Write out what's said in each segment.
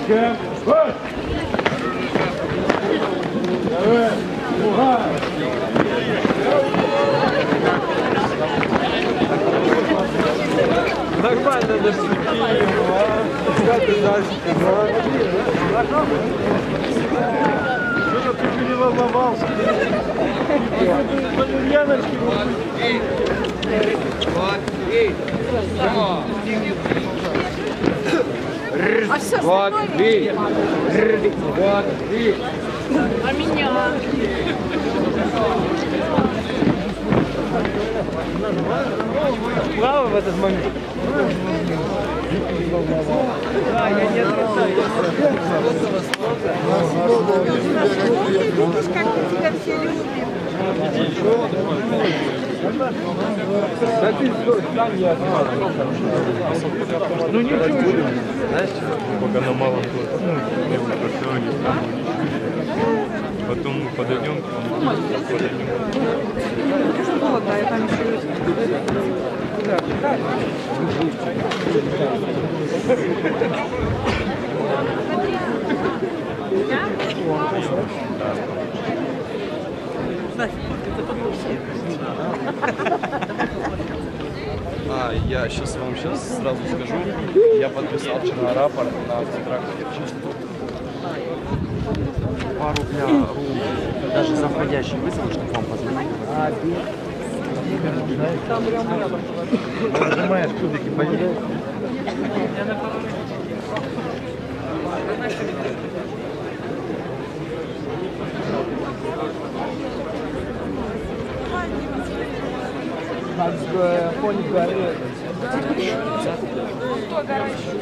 Девочка, вот! Давай! Ура! Нормально дошутил, а? Как ты дальше? Что-то ты переволновался. Валерьяночки. А все Вот, бей! Вот, бей! А меня? Право в этот момент. Да, я не отрицаю. Как мы тебя все любим. Да ты стань, я ну ничего. Знаешь, пока на малом потом мы подойдем, Что, да, я там еще Я сейчас вам сразу скажу. Я подписал вчера рапорт на контракт Керчи. 2 рубля даже за входящий вызов, чтобы вам позвонить. Нажимаешь кубики, поедешь. На фоне горы. Кто горячий?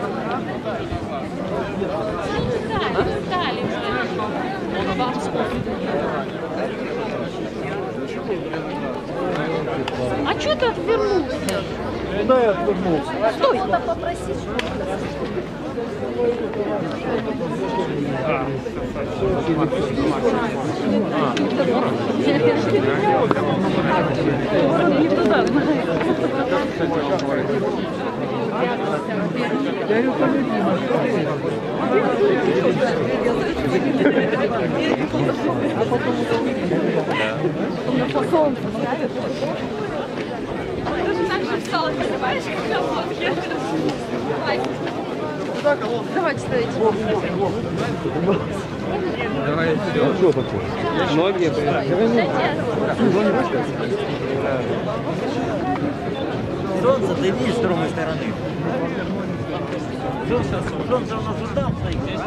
А что ты отвернулся? Куда я отвернулся? Стой! Что-то попросить. Не туда. По солнцу ставят. Ты же так же встала, понимаешь, как на фотке. Давайте ставить. Давай, все. Что такое? Ноги. Солнце, ты видишь с другой стороны. Солнце у нас вот там стоит.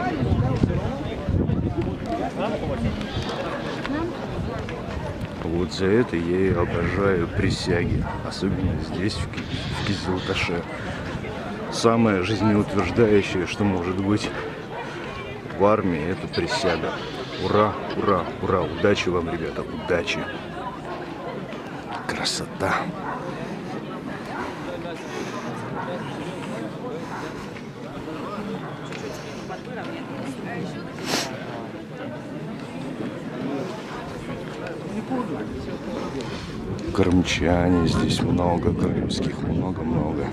Вот за это я и обожаю присяги, особенно здесь, в Кизилташе. Самое жизнеутверждающее, что может быть в армии, это присяга. Ура, ура, ура! Удачи вам, ребята, удачи! Красота! Крымчане здесь много, крымских много-много.